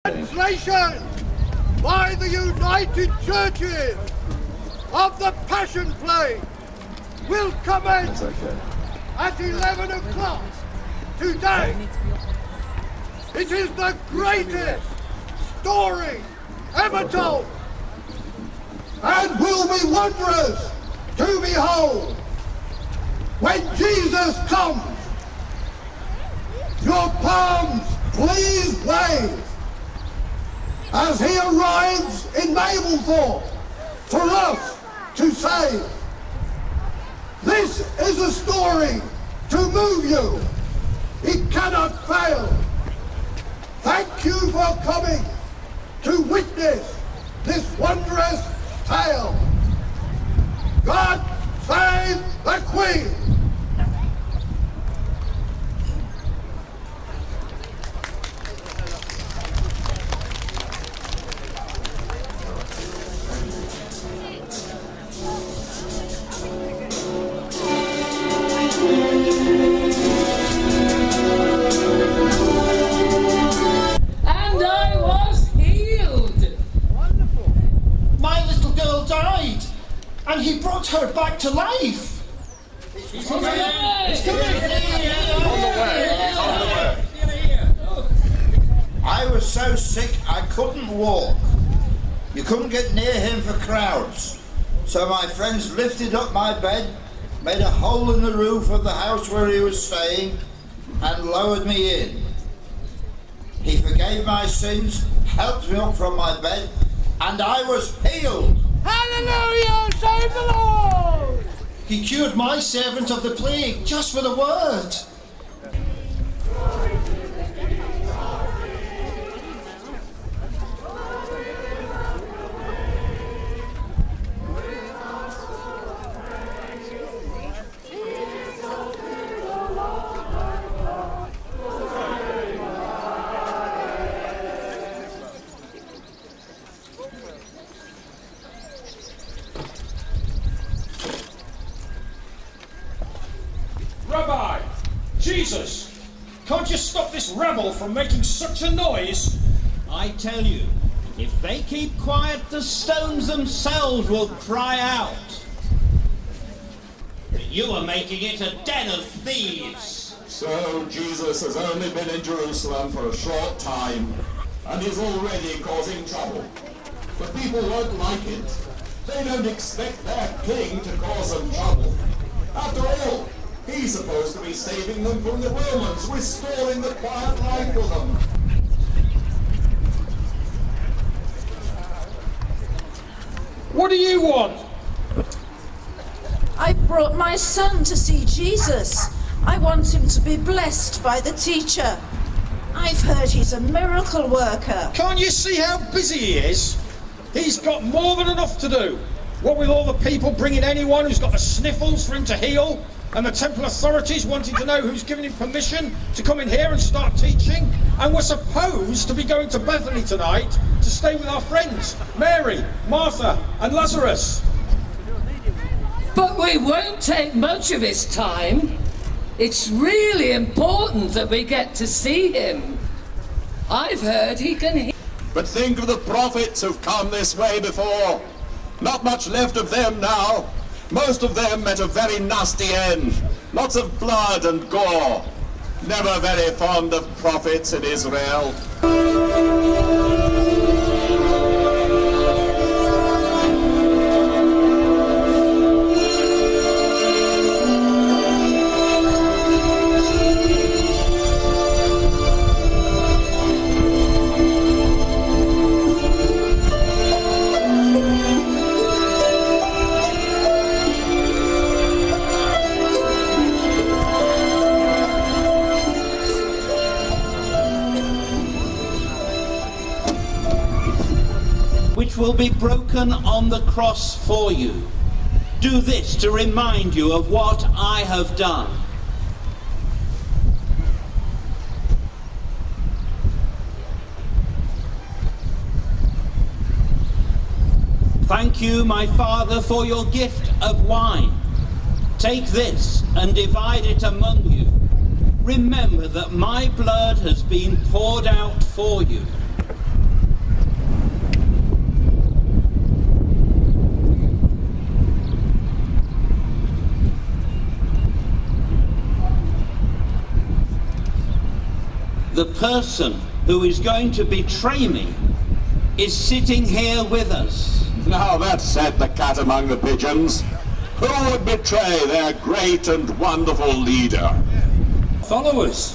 Translation by the United Churches of the Passion Play will commence at 11 o'clock today. It is the greatest story ever told, and will be wondrous to behold when Jesus comes. Your palms please wave as he arrives in Mablethorpe for us to save. This is a story to move you. It cannot fail. Thank you for coming to witness this wondrous tale. God save the Queen! And he brought her back to life. He's coming. He's coming. On the way. I was so sick I couldn't walk. You couldn't get near him for crowds. So my friends lifted up my bed, made a hole in the roof of the house where he was staying, and lowered me in. He forgave my sins, helped me up from my bed, and I was healed. Hallelujah! Save the Lord! He cured my servant of the plague just with a word. Rabbi! Jesus! Can't you stop this rabble from making such a noise? I tell you, if they keep quiet, the stones themselves will cry out. But you are making it a den of thieves. So Jesus has only been in Jerusalem for a short time, and is already causing trouble. But people won't like it. They don't expect their king to cause them trouble. After all, he's supposed to be saving them from the Romans, restoring the quiet life for them. What do you want? I brought my son to see Jesus. I want him to be blessed by the teacher. I've heard he's a miracle worker. Can't you see how busy he is? He's got more than enough to do. What with all the people bringing anyone who's got the sniffles for him to heal, and the temple authorities wanting to know who's given him permission to come in here and start teaching, and we're supposed to be going to Bethany tonight to stay with our friends, Mary, Martha and Lazarus. But we won't take much of his time. It's really important that we get to see him. I've heard he can heal. But think of the prophets who've come this way before. Not much left of them now. Most of them met a very nasty end. Lots of blood and gore. Never very fond of prophets in Israel. Which will be broken on the cross for you. Do this to remind you of what I have done. Thank you, my Father, for your gift of wine. Take this and divide it among you. Remember that my blood has been poured out for you. the person who is going to betray me is sitting here with us. Now that set the cat among the pigeons. Who would betray their great and wonderful leader? Followers.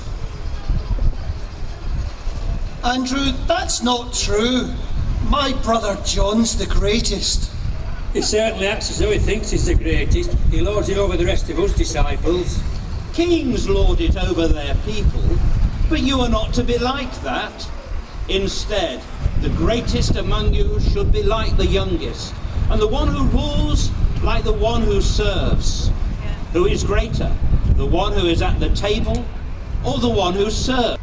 Andrew, that's not true. My brother John's the greatest. He certainly acts as though he thinks he's the greatest. He lords it over the rest of us disciples. Kings lord it over their people, but you are not to be like that. Instead, the greatest among you should be like the youngest, and the one who rules like the one who serves. Who is greater, the one who is at the table or the one who serves?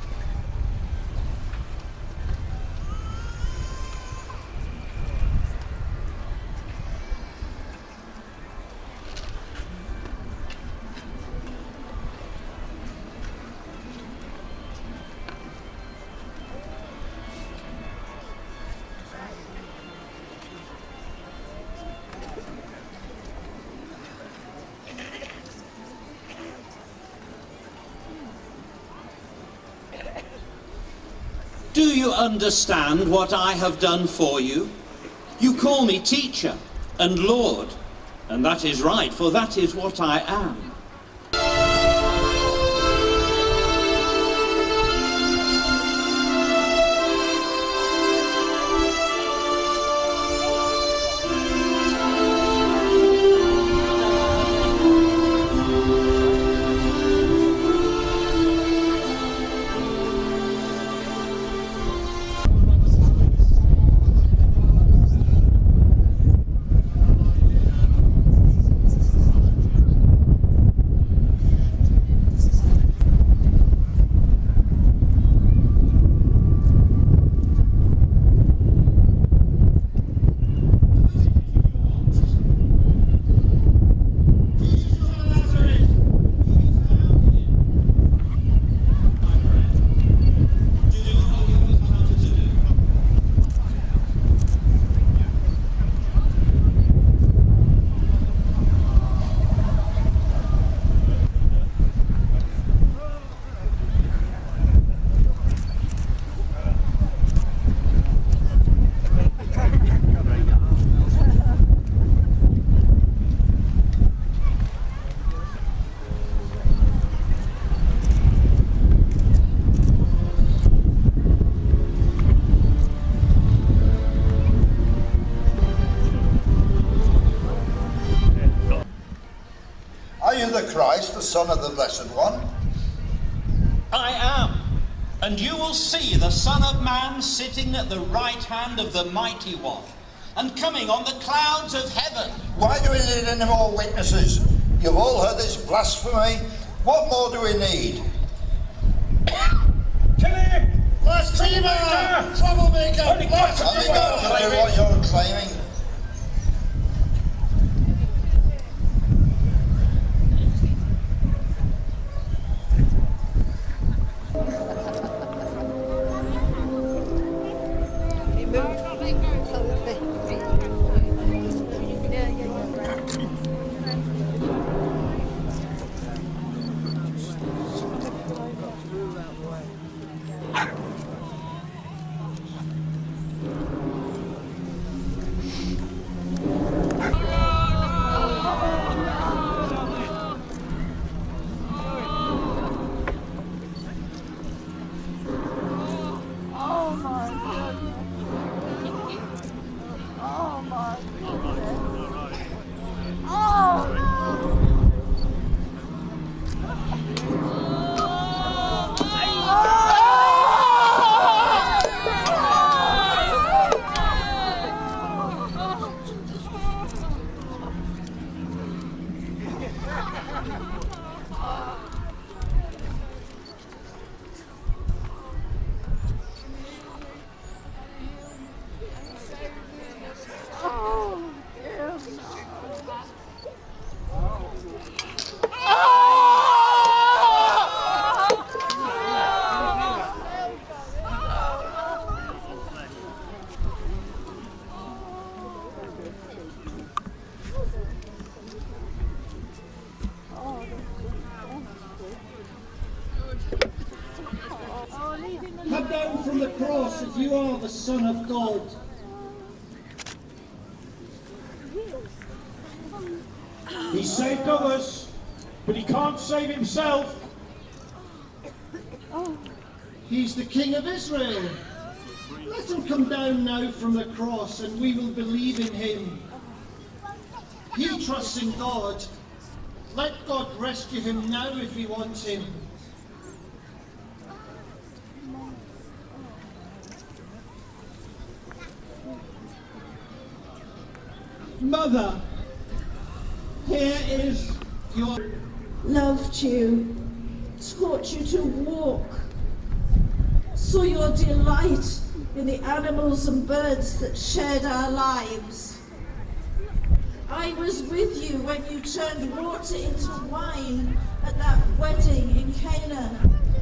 Do you understand what I have done for you? You call me teacher and Lord, and that is right, for that is what I am. Are you the Christ, the Son of the Blessed One? I am, and you will see the Son of Man sitting at the right hand of the Mighty One, and coming on the clouds of heaven. Why do we need any more witnesses? You've all heard this blasphemy. What more do we need? Kill him! Blasphemer! Troublemaker! Have you got to do what you're claiming? from the cross if you are the Son of God. He saved others, but he can't save himself. He's the King of Israel. Let him come down now from the cross and we will believe in him. He trusts in God. Let God rescue him now if he wants him. Mother, here is your... Loved you, taught you to walk, saw your delight in the animals and birds that shared our lives. I was with you when you turned water into wine at that wedding in Cana.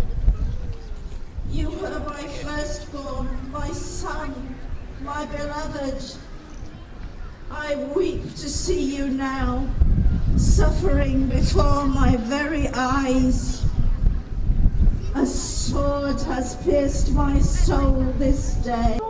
You were my firstborn, my son, my beloved. I weep to see you now, suffering before my very eyes. A sword has pierced my soul this day.